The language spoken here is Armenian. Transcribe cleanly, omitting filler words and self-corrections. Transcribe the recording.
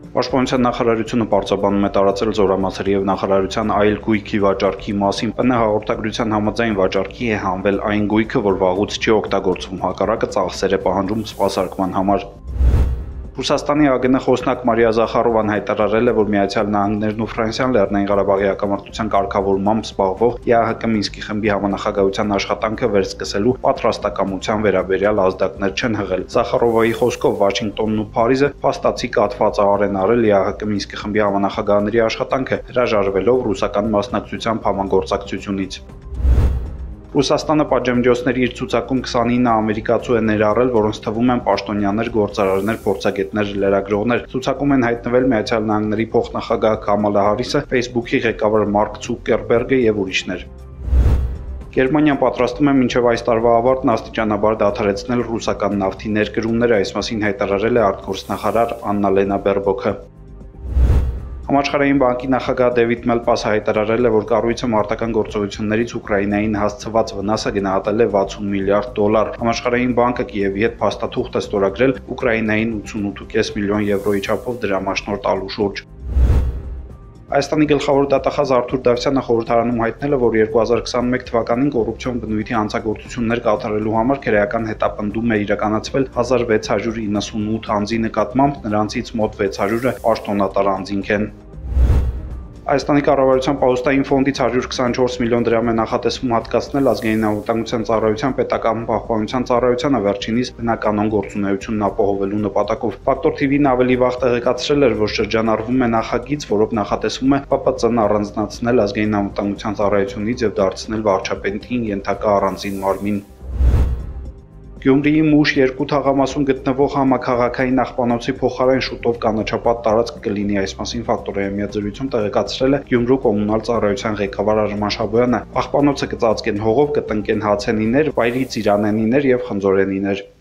Պաշտպանության նախարարությունը պարզաբանում է տարածել զորամասերի և նախարարության այլ գույքի վաճառքի մասին։ ՊՆ հաղորդագրության համաձայն վաճառքի է հանվել այն գույքը, որ վաղուց չի օգտագործվում, հակառակը ծախսեր է պահանջում սպասարկման համար։ Ռուսաստանի ԱԳՆ խոսնակ Մարիա Զախարովան հայտարարել է, որ Միացյալ Նահանգներն ու Ֆրանսիան Լեռնային Ղարաբաղի հակամարտության կարգավորմամբ զբաղվող ԵԱՀԿ Մինսկի խմբի համանախագահության աշխատանքը վերսկսելու պատրաստակամության վերաբերյալ ազդակներ չեն հղել։ Զախարովայի խոսքով Վաշինգտոնն ու Փարիզը փաստացի կաթվածահար են արել ԵԱՀԿ Մինսկի խմբի համանախագահների աշխատանքը, հրաժարվելով ռուսական մասնակցությամբ համագործակցությունից։ Ռուսաստանը պատժամիջոցների իր ցուցակում 29 ամերիկացու է ներառել, որոնց թվում են պաշտոնյաներ, գործարարներ, փորձագետներ, լրագրողներ։ Ցուցակում են հայտնվել Միացյալ Նահանգների փոխնախագահ Քամալա Հարիսը, Facebook-ի ղեկավար Մարկ Ցուկերբերգը եւ ուրիշներ։ Գերմանիան պատրաստվում է մինչև այս տարվա ավարտն աստիճանաբար դադարեցնել ռուսական նավթի ներկրումները, այս մասին հայտարարել է արտգործնախարար Աննա-Լենա Բերբոքը։ Համաշխարհային բանկի նախագահ Դեվիդ Մելպասը հայտարարել է, որ կառույցը մարտական գործողություններից Ուկրաինային հասցված վնասը գնահատել է 60 միլիարդ դոլար։ Համաշխարհային բանկը Կիևի հետ փաստաթուղթ է ստորագրել Ուկրաինային 88.5 միլիոն եվրոյի չափով դրամաշնորհ տալու շուրջ։ Հայաստանի գլխավոր դատախազ Արթուր Դավթյանը խորհրդարանում հայտնել է, որ 2021 թվականին կոռուպցիոն բնույթի հանցագործություններ կատարելու համար քրեական հետապնդում է իրականացվել 1698 անձի նկատմամբ, նրանցից մոտ 600-ը պաշտոնատար անձինք են։ Հայաստանի կառավարության պահոստային ֆոնդից 124 միլիոն դրամ է նախատեսվում հատկացնել ազգային անվտանգության ծառայության, պետական պահպանության ծառայությանը վերջինիս բնականոն գործունեությունն ապահովելու նպատակով։ Ֆակտոր TV-ն ավելի վաղ տեղեկացրել էր, որ շրջանառվում է նախագիծ, որով նախատեսվում է ՊՊԾ-ն առանձնացնել ազգային անվտանգության ծառայությունից եւ դարձնել վարչապետին ենթակա առանձին մարմին։ Գյումրիի Մուշ 2 թաղամասում գտնվող համաքաղաքային աղբանոցի փոխարեն շուտով կանաչապատ տարածք կլինի, այս մասին Ֆակտորիայի հետ զրույցում տեղեկացրել է Գյումրու կոմունալ ծառայության ղեկավար Արման Շաբոյանը։ Աղբանոցը կծածկեն հողով, կտնկեն հացենիներ, վայրի ծիրանենիներ եւ խնձորենիներ։